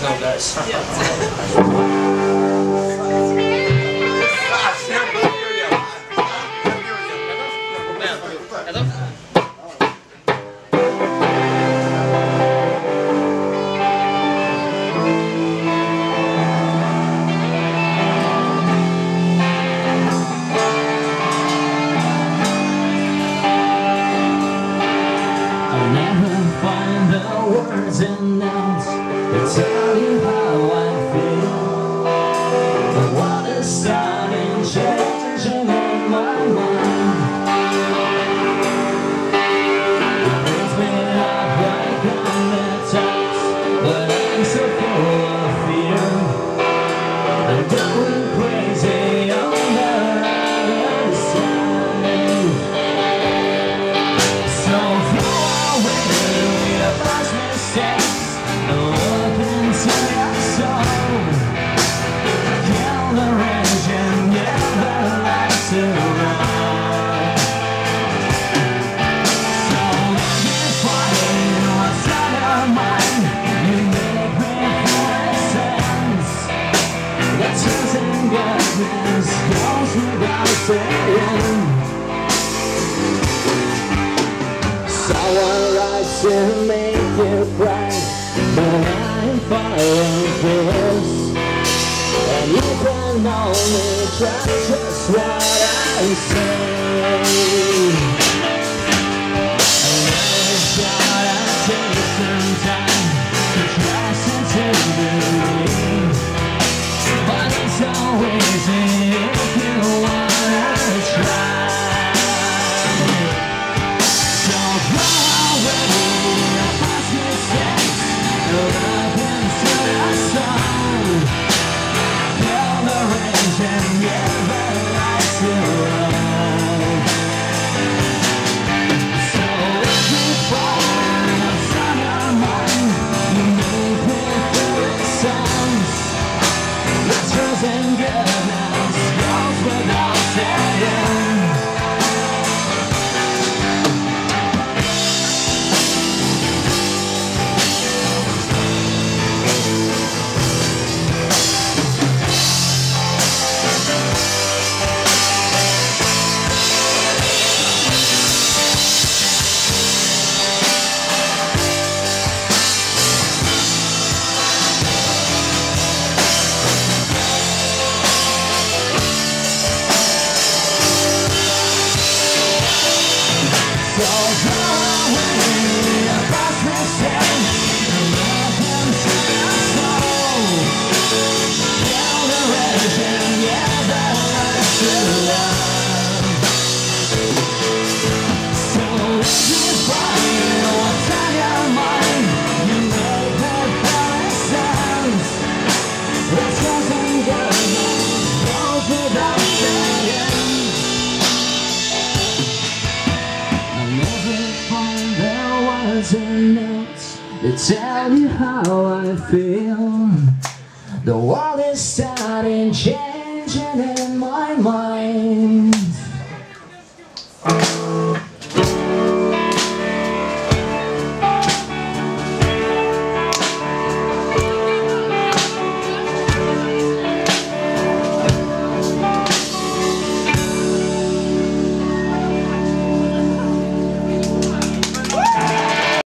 Let's go, guys. Words and notes that tell you how I feel. The world is starting changing in my mind. It brings me up like undertones, but I'm so full of fear. I'm going crazy on the other side. So far away the past mistakes, look into your soul. Kill the rage and get the light to run. So let me find what's on your mind. You make me feel sense. The truth and goodness goes without saying. Someone writes to make you cry, but I'm following this, and you can only trust just what I say. And it's gotta take some time to trust and to believe, but it's always easy if you wanna try. And goodness goes without saying. And notes that tell you how I feel. The world is starting changing in my mind.